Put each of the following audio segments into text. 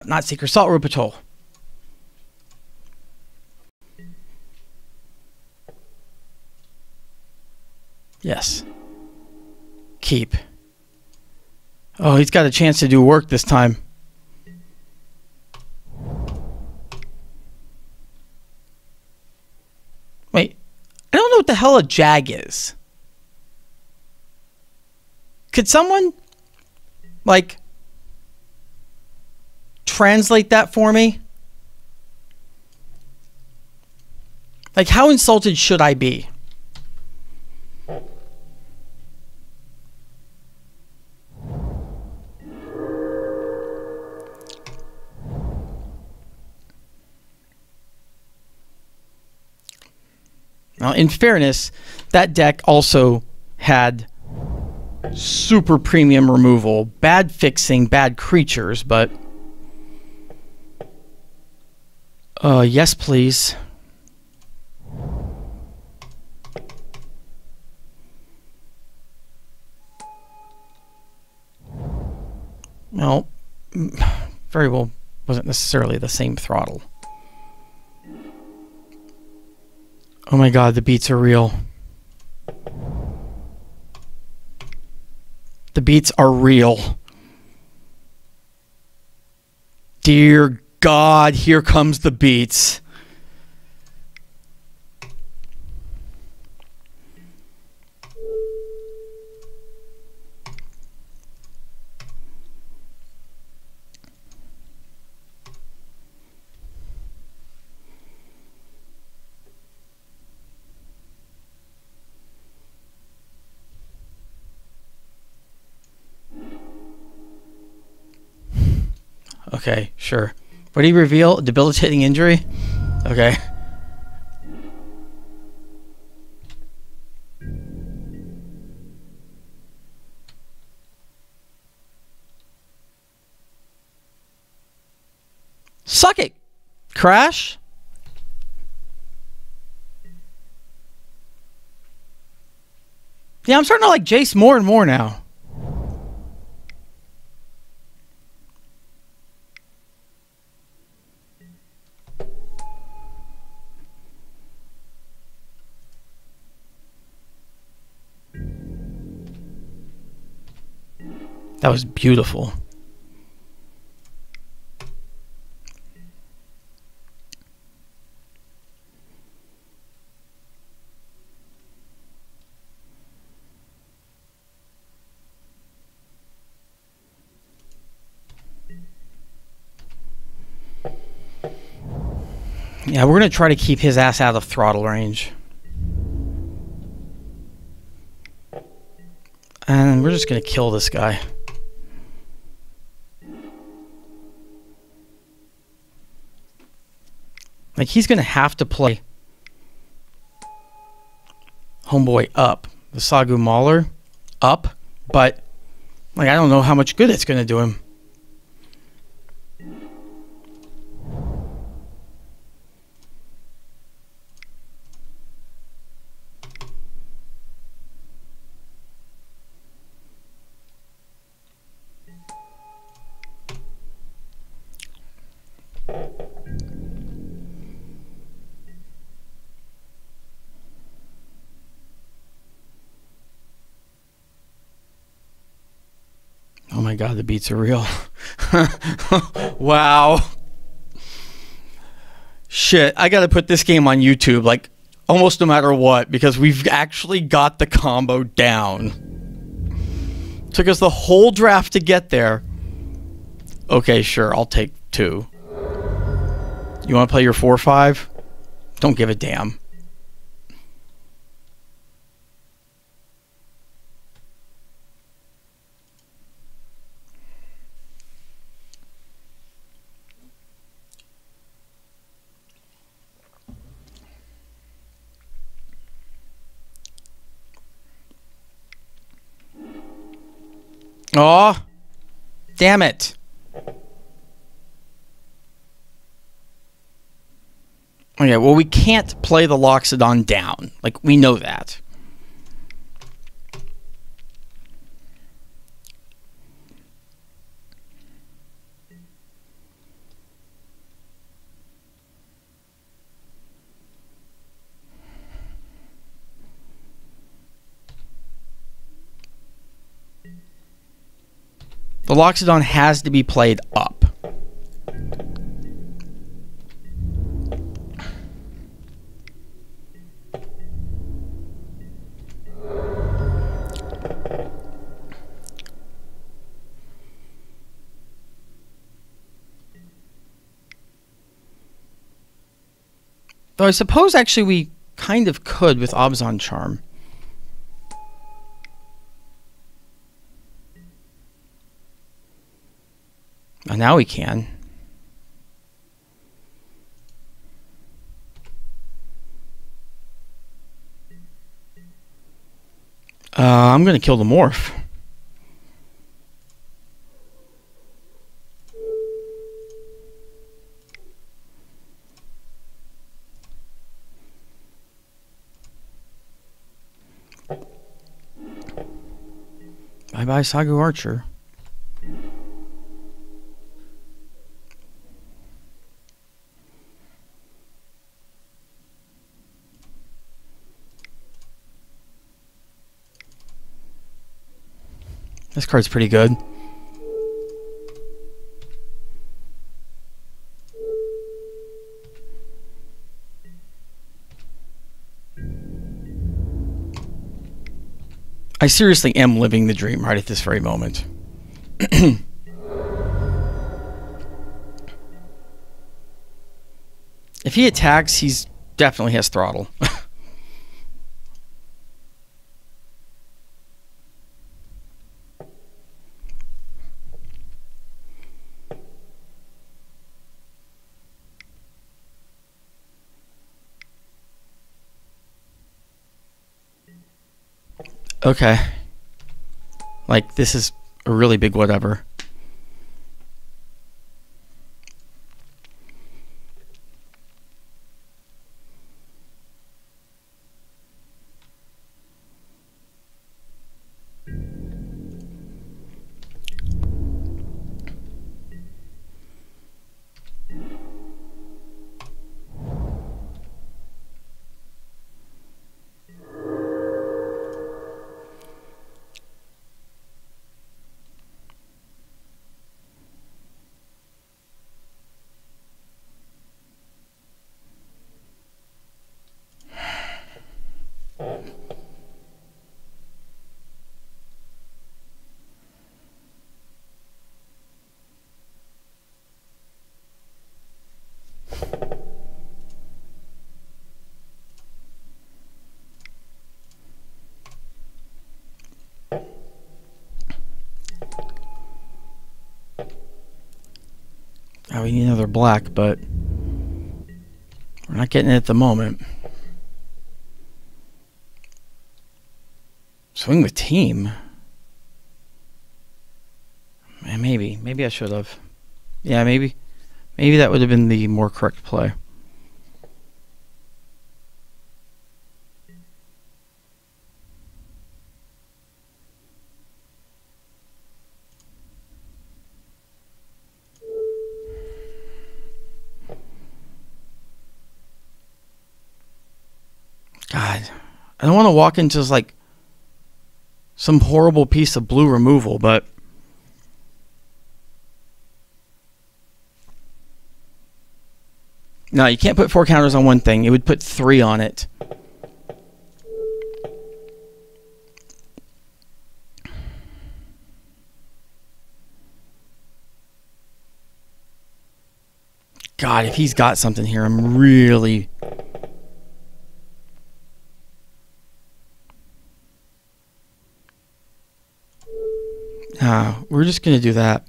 Not Seeker, Salt Rupitol. Yes. Keep. Oh, he's got a chance to do work this time. Wait, I don't know what the hell a jag is. Could someone, like, translate that for me? Like, how insulted should I be? Now, in fairness, that deck also had super premium removal, bad fixing, bad creatures, but yes, please. Well, very well wasn't necessarily the same throttle. Oh my god, the beats are real. The beats are real. Dear God, here comes the beats. Okay, sure. What did he reveal? A debilitating injury? Okay. Suck it, Crash. Yeah, I'm starting to like Jace more and more now. That was beautiful. Yeah, we're going to try to keep his ass out of throttle range. And we're just going to kill this guy. Like, he's going to have to play Homeboy up. The Sagu Mauler up. But, like, I don't know how much good it's going to do him. Oh my god, the beats are real. Wow. Shit, I gotta put this game on YouTube, like, almost no matter what, because we've actually got the combo down. Took us the whole draft to get there. Okay, sure, I'll take 2. You want to play your 4-5? Don't give a damn. Aw, damn it. Okay, well, we can't play the Loxodon down. Like, we know that. The Loxodon has to be played up. Though I suppose actually we kind of could with Obzon Charm. Oh, now we can. I'm going to kill the Morph. Bye-bye, Sagu Archer. This card's pretty good. I seriously am living the dream right at this very moment. If he attacks, he's definitely has throttle. Okay. Like, this is a really big whatever. Oh, we need another black, but we're not getting it at the moment. Swing with team. Man, maybe I should have. Yeah, maybe that would have been the more correct play. God, I don't want to walk into just like some horrible piece of blue removal, but no, you can't put 4 counters on one thing. It would put 3 on it. God, if he's got something here, I'm really... we're just going to do that.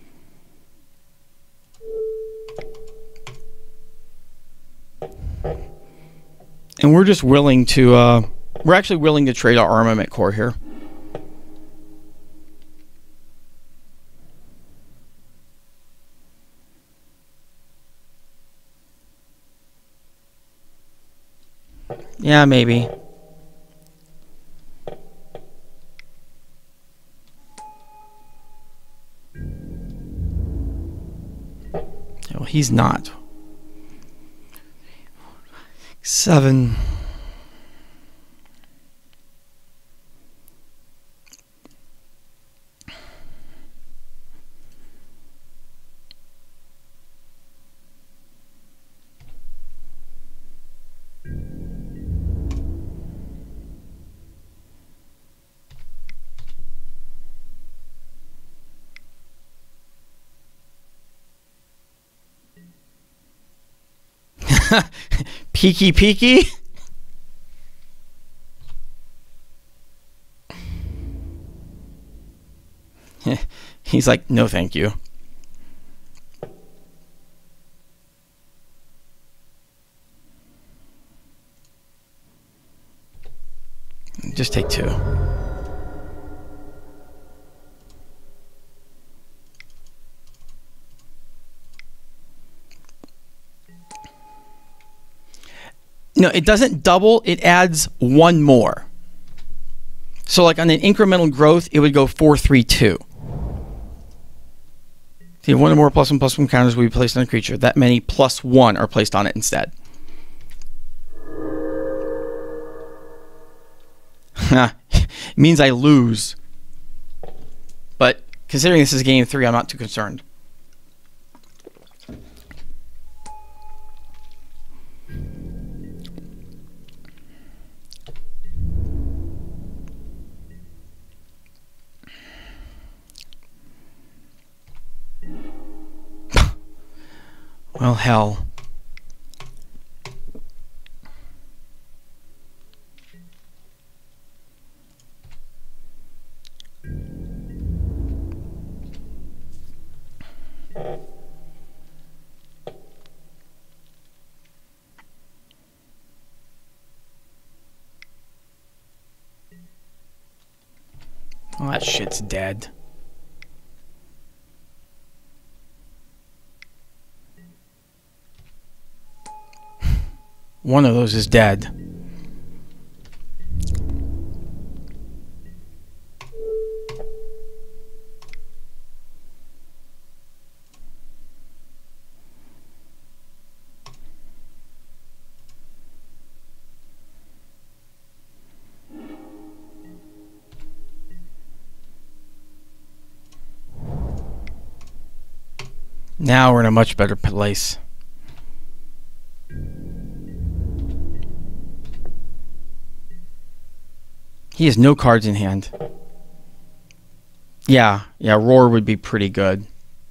And we're just willing to, we're actually willing to trade our armament core here. Yeah, maybe. Well, he's not. 7. Peeky peeky. He's like, no thank you. Just take 2. No, it doesn't double, it adds 1 more. So like on an incremental growth, it would go 4, 3, 2. See, 1 or more +1/+1 counters will be placed on a creature. That many +1 are placed on it instead. It means I lose. But considering this is game 3, I'm not too concerned. Well, hell. Well, that shit's dead. One of those is dead. Now we're in a much better place. He has no cards in hand. Yeah, Roar would be pretty good.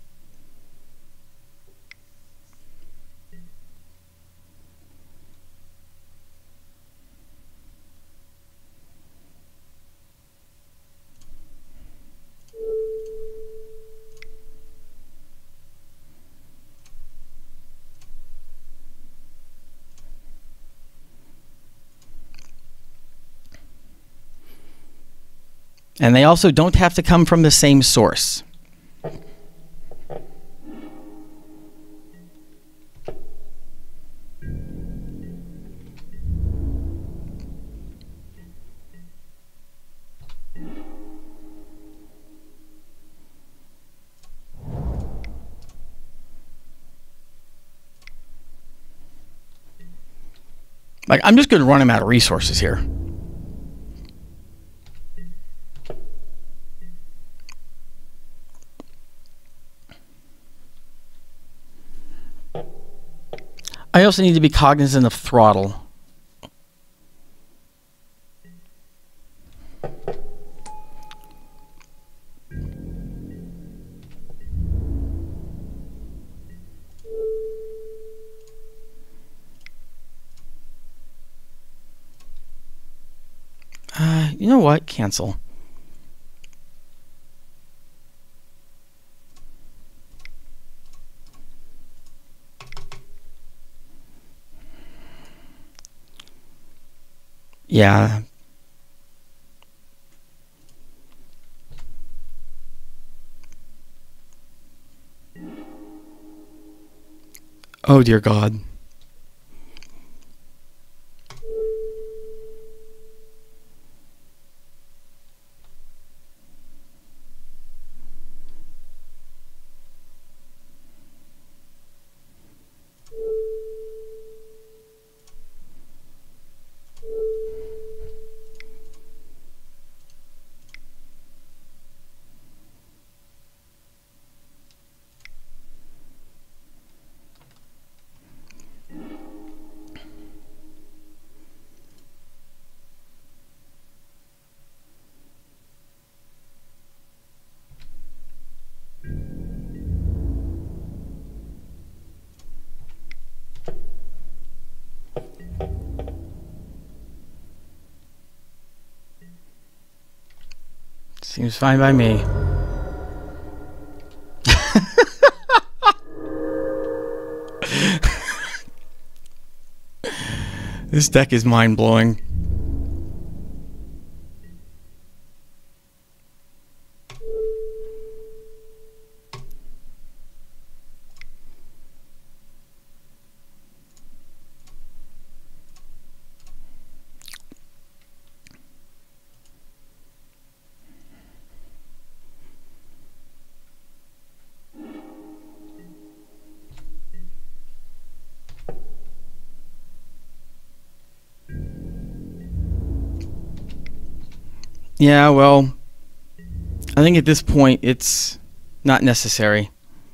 And they also don't have to come from the same source. Like, I'm just going to run him out of resources here. I also need to be cognizant of throttle. You know what? Cancel. Yeah. Oh, dear God. Seems fine by me. This deck is mind-blowing. Yeah, well, I think at this point it's not necessary.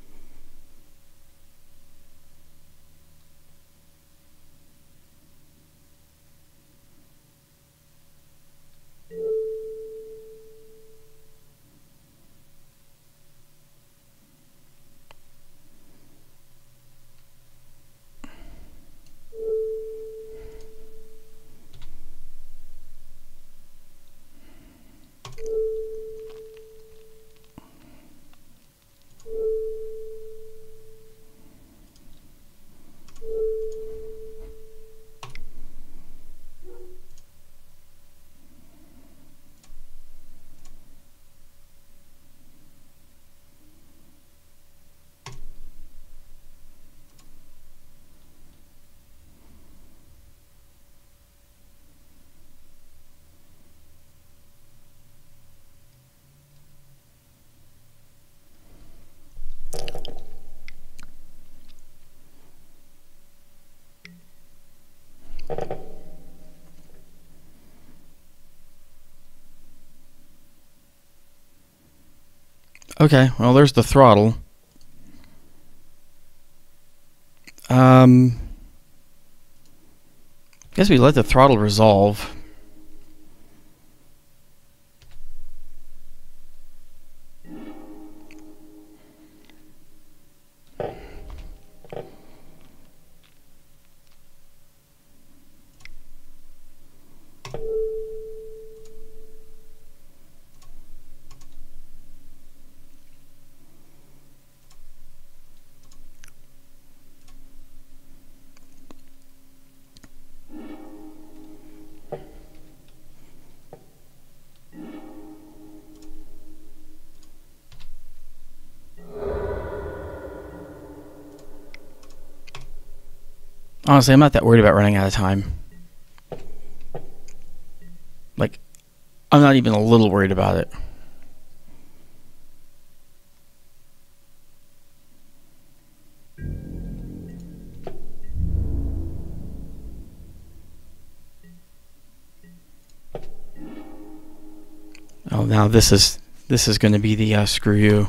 Okay, well, there's the throttle. Guess we let the throttle resolve. Honestly, I'm not that worried about running out of time. Like, I'm not even a little worried about it. Oh, now this is going to be the screw you.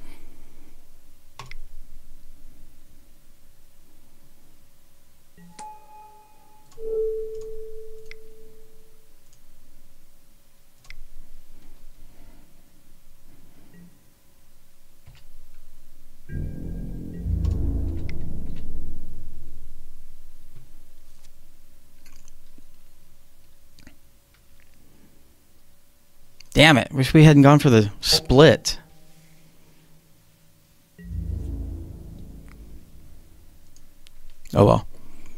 Damn it, wish we hadn't gone for the split. Oh well.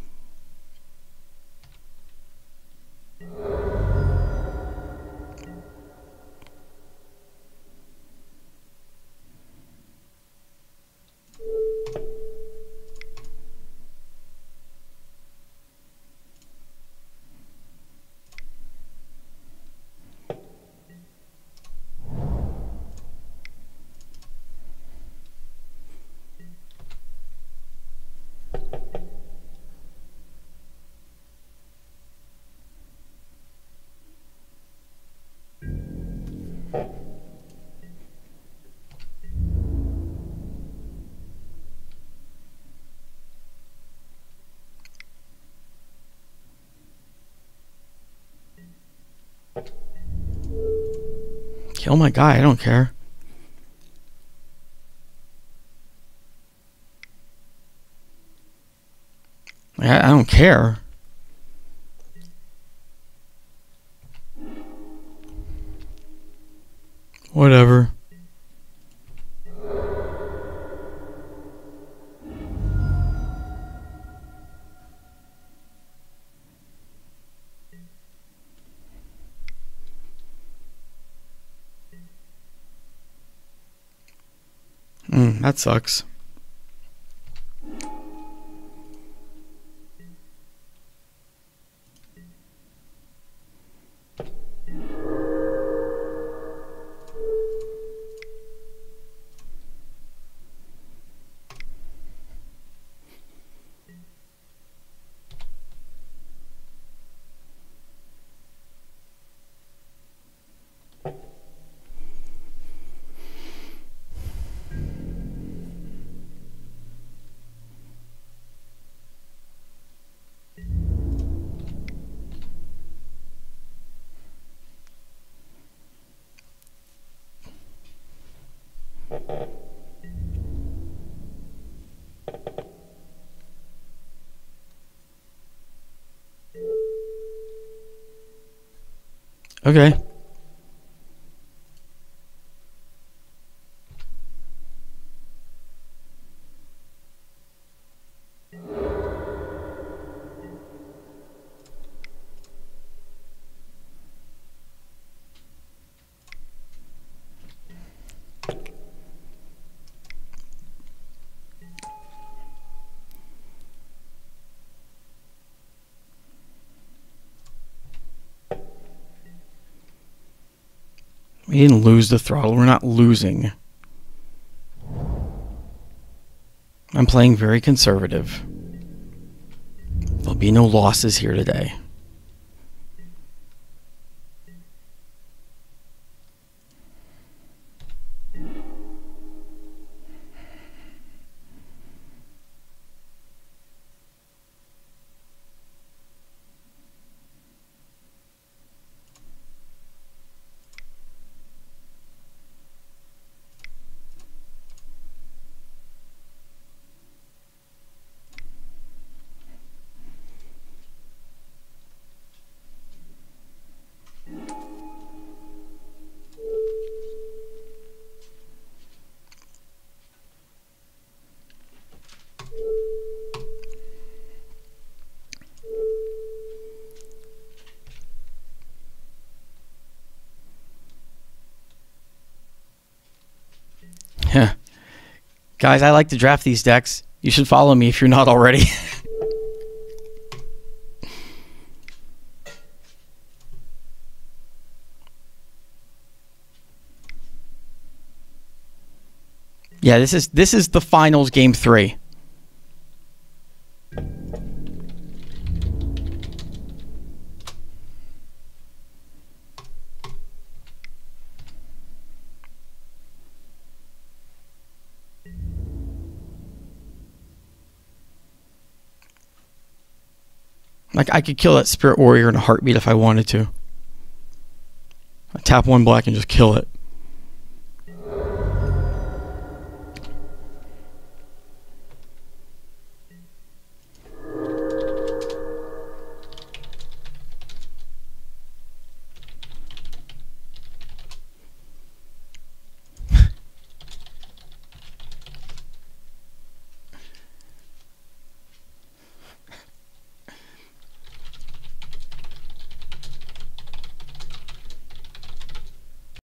Kill my guy, I don't care. I don't care. Whatever. That sucks. Okay. We didn't lose the throttle. We're not losing. I'm playing very conservative. There'll be no losses here today. Yeah. Guys, I like to draft these decks. You should follow me if you're not already. Yeah, this is the finals game 3. Like, I could kill that Spirit Warrior in a heartbeat if I wanted to. I tap 1 black and just kill it.